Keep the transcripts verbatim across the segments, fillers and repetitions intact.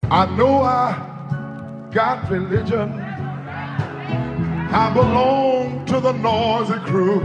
I know I got religion. I belong to the noisy crew.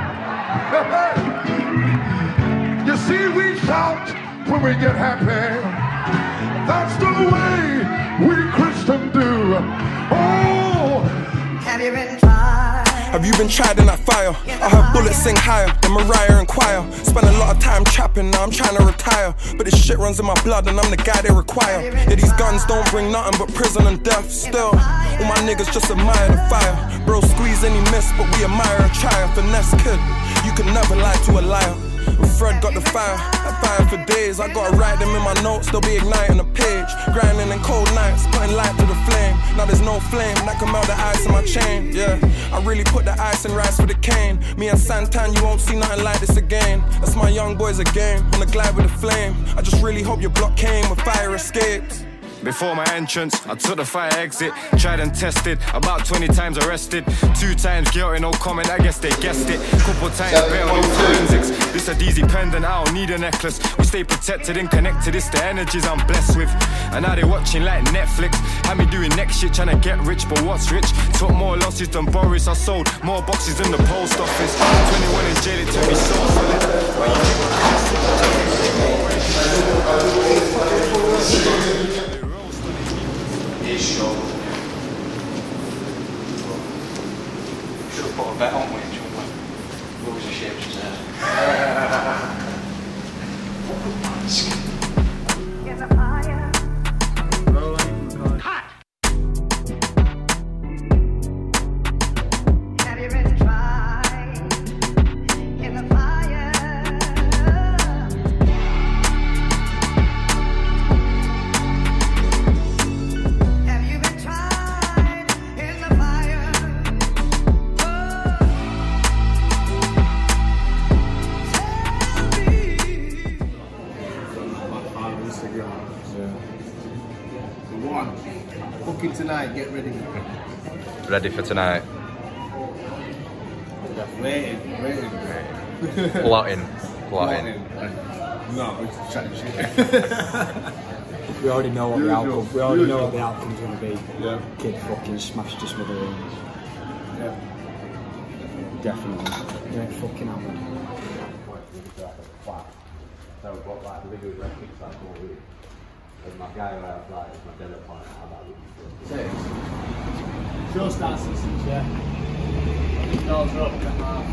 You see, we shout when we get happy. That's the way we Christians do. Oh, have you been tried? Have you been tried in that fire? I heard bullets sing higher than Mariah and Choir. Spent a lot of time trapping, now I'm trying to retire. But this shit runs in my blood and I'm the guy they require. Yeah, these guns don't bring nothing but prison and death. Still, all my niggas just admire the fire. Bro squeeze and he miss, but we admire a triumph. Finesse kid, you can never lie to a liar. And Fred got the fire, I fire for days. I gotta write them in my notes, they'll be igniting a page. Grinding in cold nights, putting light to the flame. Now there's no flame that can melt the ice in my chain. Yeah, I really put the ice and rice for the cane. Me and Santan, you won't see nothing like this again. That's my young boys again, on the glide with a flame. I just really hope your block came with fire escapes. Before my entrance, I took the fire exit, tried and tested, about twenty times arrested, two times guilty, no comment, I guess they guessed it, couple times better on forensics, this a D Z pendant, I don't need a necklace, we stay protected and connected, it's the energies I'm blessed with, and now they watching like Netflix, had me doing next shit, trying to get rich, but what's rich, took more losses than Boris, I sold more boxes than the post office, twenty-one in jail, it took me so solid, but you Should have put a bet on which one. Rules of ships there. Get a fire. Hot! Have you been tried in the fire? Have you been tried in the fire? Oh, tell me. One. Booking tonight, get ready. Ready for tonight. Waiting, waiting. Plotting. Plotting. No, we're just chatting shit. We already know what the Usual. outcome. We already Usual. know what the outcome's going to be. Yeah. Kid fucking smashed to smithereens. Yeah. Definitely. Get fucking hammered. So what like the video like kicks like all week. And my guy who I have like is my dinner partner, how about looking for Six. Show starts at six, yeah. Doors are up at half.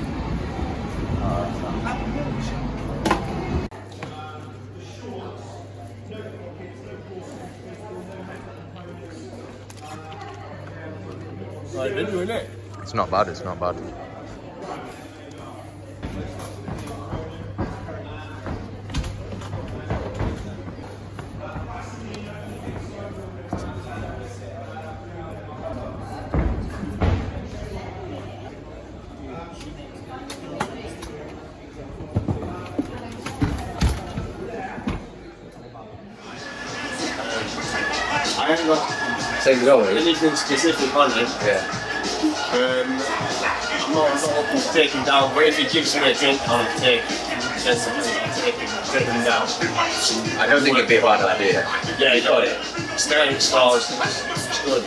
Right, then doing it. It's not bad, it's not bad. I haven't got Same goal, eh? anything specific on it. Yeah. Um, I'm not, I'm not open to taking down, but if he gives me a drink, I'll take it. Says something, I'll take him, take him down. I don't think it'd be a bad idea. Yeah, you got it. Sterling stars, it's good.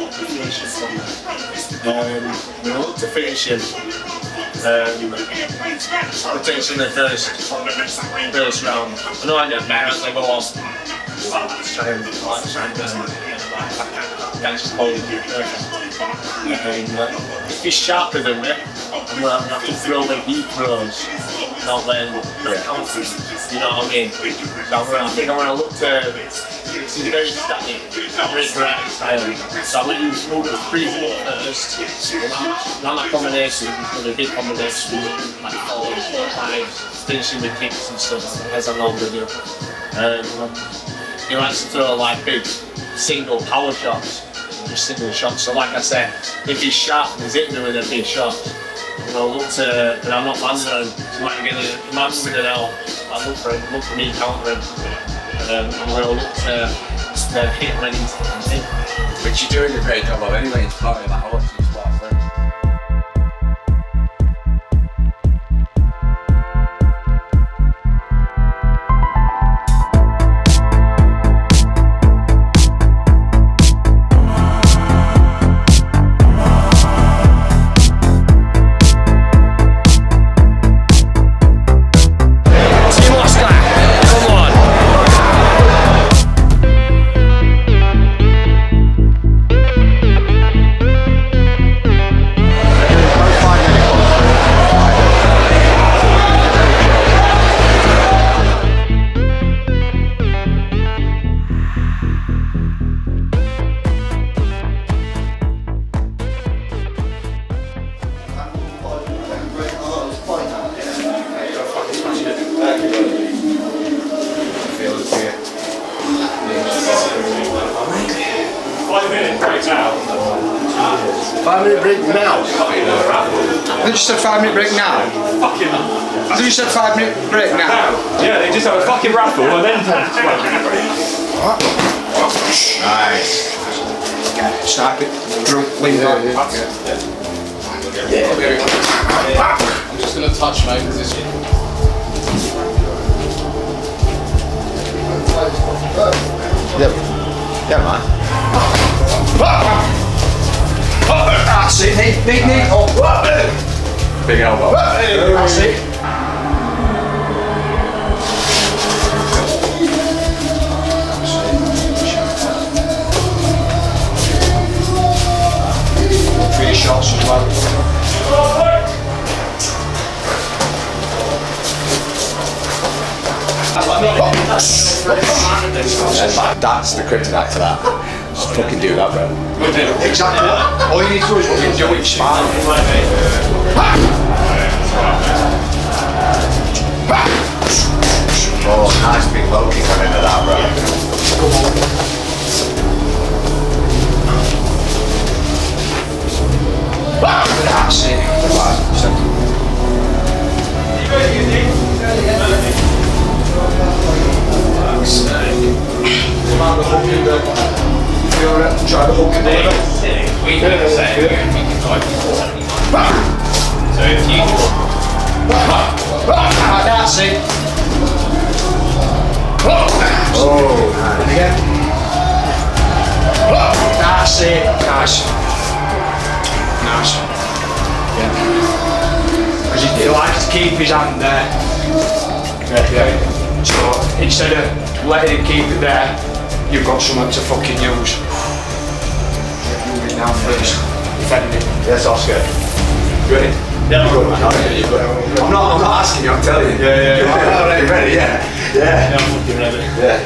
Um, we'll look to finish him. Um, potentially in the first, first round. I know I get better as I go on. Let's try and, let's try and um, catch the ball. Um, if he's sharper than me, I'm going to have to throw when he throws, not when not counting. You know what I mean? So I'm gonna, I think I'm going to look to. This is very static, very correct style. So I'm going to use move the freezing up first. Not that combination, but a big combination, like four, five, finishing with kicks and stuff, as I normally do. Um, he likes to throw like big single power shots, just single shots. So like I said, if he's sharp and he's hitting me with a big shot, you know, look to, and I'm not landing on him, he might get a, he might move with an L. I look for him, look for me counter him. Um, I'm going to look to, to hit when he's in. Which you're doing a great job of anyway, in Florida, like I watched you spot first. Five minute break now. They just said five minute break now. Fucking. They just said five minute break now. Yeah, they just have a fucking raffle and then five minute break. Nice. Snipe it. Drunk. Lean down. Yeah. I'm just gonna touch my position. Yep. Yeah, man. That's it, Nick, Nick, Nick. Oh. Big elbow. That's it. Three shots as well. That's the kryptonite to that. Just fucking do that, bro. Exactly. All you need to do is what you do with your spine. Oh, nice big low kick on into that, bro. That's it. Try the hook in there. We can say we can type seventy-one. So if you That's it. Oh, and again. That's it. Nice. Nice. Yeah. Because he, he likes to keep his hand there. Yeah, yeah. So instead of letting him keep it there, you've got something to fucking use. Move it down first. Defend it. Yes, Oscar. You ready? Yeah, I'm good, man. I'm not, I'm not asking you, I'm telling you. Yeah, yeah, yeah. I'm already ready, yeah. Yeah. Yeah, I'm fucking ready. Yeah.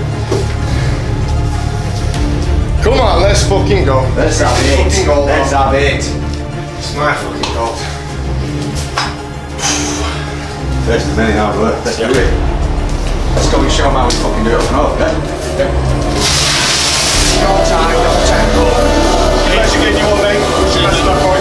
Come on, let's fucking go. Let's have it. Fucking go. Let's have it. It's my fucking goal. First of many hard work. Let's do it. Let's go and show them how we fucking do it up and over, yeah? Yeah. No time, no time. Let's get you all, mate. Let's start going.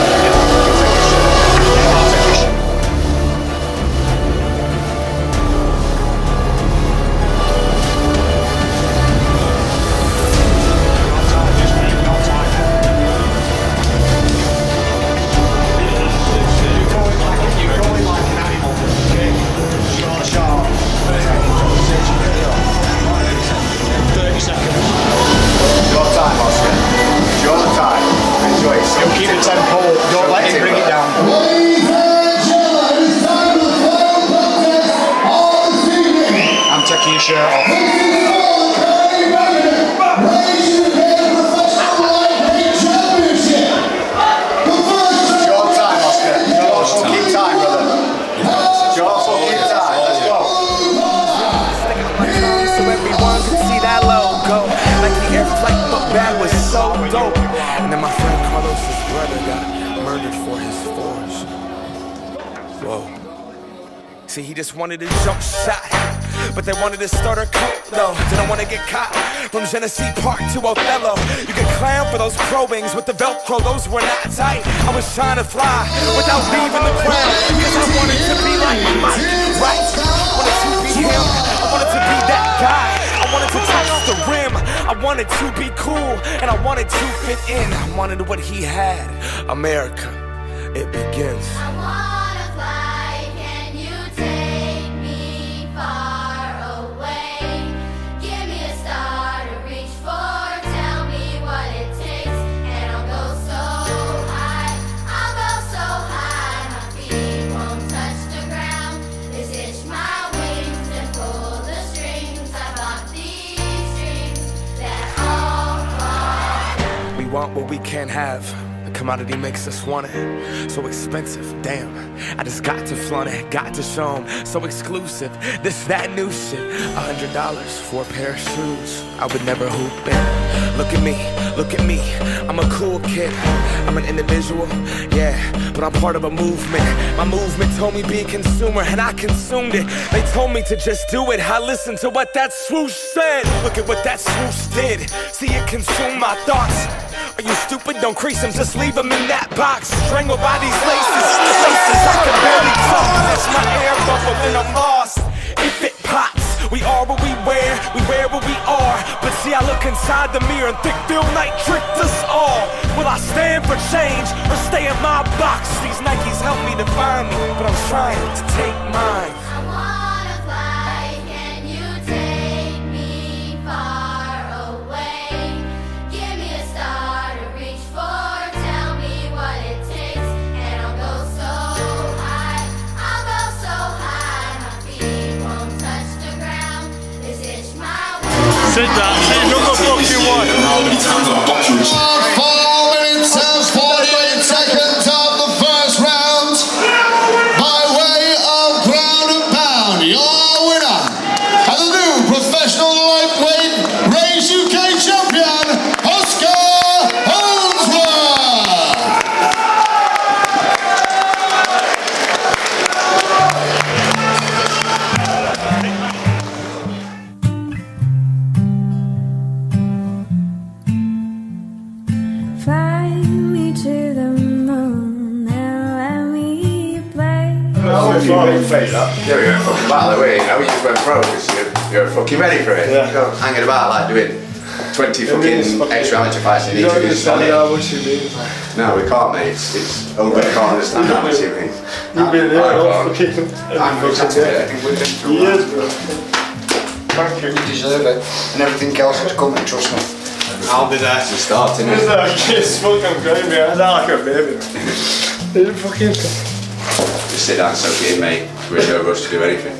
Shirt off. Your time, Oscar. Your fucking time, brother. Your fucking time. Let's go. So everyone could see that logo. Like the air flight book bag was so dope. And then my friend Carlos's brother got murdered for his forge. Whoa. See, he just wanted a jump shot, but they wanted to start a cult though. Didn't want to get caught. From Genesee Park to Othello, you can clown for those probings with the Velcro, those were not tight. I was trying to fly without leaving the ground, because I wanted to be like Mike, right? I wanted to be him, I wanted to be that guy. I wanted to touch the rim, I wanted to be cool, and I wanted to fit in. I wanted what he had. America, it begins. I wanna fly, can you take me far away? Give me a star to reach for, tell me what it takes, and I'll go so high, I'll go so high, my feet won't touch the ground. Just hitch my wings and pull the strings. I bought these dreams that all fall. We want what we can't have. The commodity makes us want it. So expensive, damn. I just got to flaunt it, got to show 'em. So exclusive, this, that new shit. A hundred dollars for a pair of shoes. I would never hoop in. Look at me, look at me. I'm a cool kid. I'm an individual, yeah, but I'm part of a movement. My movement told me be a consumer, and I consumed it. They told me to just do it. I listened to what that swoosh said. Look at what that swoosh did. See it consume my thoughts. Are you stupid? Don't crease him, just leave him in that box. Strangled by these laces, laces I can barely talk. That's my air bubble and I'm lost. If it pops, we are what we wear, we wear what we are. But see, I look inside the mirror and think Phil Knight tricked us all. Will I stand for change or stay in my box? These Nikes help me define me, but I'm trying to take mine. I wanna fly, can you take me far away? Give me a star to reach for, tell me what it takes, and I'll go so high, I'll go so high, my feet won't touch the ground, this is my way. Sit down, say number fucking one. How many times I've got you? Four minutes and forty-eight seconds of the first round. By way of ground and pound, your winner and the new professional lightweight Raged U K champion, Ownsworth. Fly me to the moon and let me play. Oh, if you make face up. Yeah, we went fucking battle away, you know, you just went pro because you're, you're fucking ready for it. Yeah. You don't hanging about like doing twenty fucking, fucking extra amateur fights and you need to do something. How much it means. No, we can't, mate. It's, it's over, we can't understand how much it means. You've been there, I'm fucking I'm fucking years, bro. Thank you. You deserve it. And everything else is coming, trust me. I'll be there to start, innit? It's like, it's fucking great, man. I sound like a baby. It's fucking... Just sit down and soak it in, mate. We're in no rush to do anything.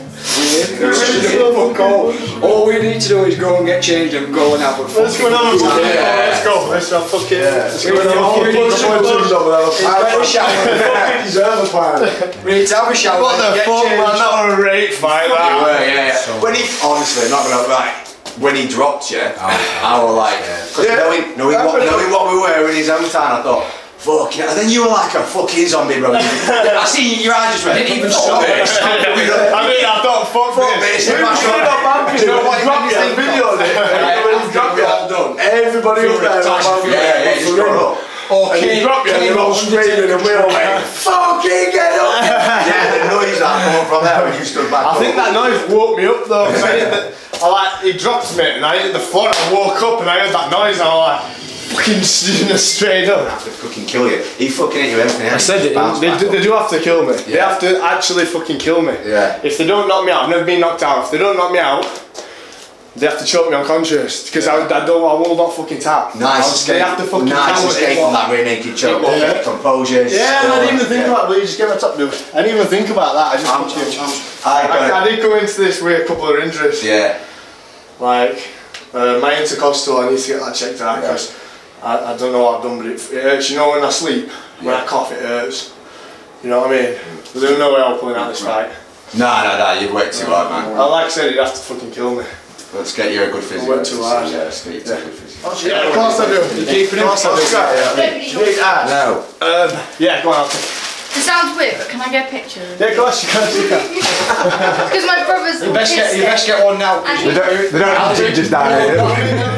All we need to do is go and get changed and go and have a fucking... Let's go and have a fucking... Yeah. Let's go. Let's have fucking... Yeah. Let's go and have a fucking... Let's go and deserve a plan. We need to have a shower. What the fuck, man? That was a rape fight, that. You were, yeah, yeah. When he... Honestly, not gonna... Right. When he dropped you, oh, I was like, because yeah. knowing, knowing, what, knowing what we were in his own time, I thought, fuck yeah. And then you were like a fucking zombie, bro. I see your eyes just went, didn't even stop it. I mean, I thought, fuck, fuck this. You're not bad, you know what you think video of it. When he dropped you, all done. Everybody was there. Yeah, yeah, just got up. And he dropped you and you're all screaming and we all went, fucking get up! Yeah, the noise that came from there when you stood back I think that noise woke me up though. I, hit the, I like, he dropped me and I hit the floor and I woke up and I heard that noise and I was like, fucking straight up. They have to fucking kill you. He fucking hit you everything. I said it, they, do, they do have to kill me. Yeah. They have to actually fucking kill me. Yeah. If they don't knock me out, I've never been knocked out, if they don't knock me out, they have to choke me unconscious because yeah. I, I don't. I will not fucking tap. Nice escape. They have to fucking nice escape from that rear naked choke. Yeah. Composure. Yeah, and I didn't even think yeah. about it. But you just get my top dude. I didn't even think about that. I just. I'm, I'm, I, I, I did go into this with a couple of injuries. Yeah. Like uh, my intercostal, I need to get that checked out because yeah. I, I don't know what I've done, but it, it hurts. You know when I sleep, when yeah. I cough, it hurts. You know what I mean? But there's no way I'm pulling out this fight. No, no, no. You've worked too hard, man. Well, like I said, you'd have to fucking kill me. Let's get you a good physio. I went too hard. Yeah, let's get you yeah. a good physio. Oh, yeah, of course I do. You're keeping it? Of course I do. Yeah. No. Um, yeah, go on. It sounds weird, but can I get a picture? Yeah, of course you can. Because my brother's. You best get, you best get one now. They don't, they don't have teachers down here.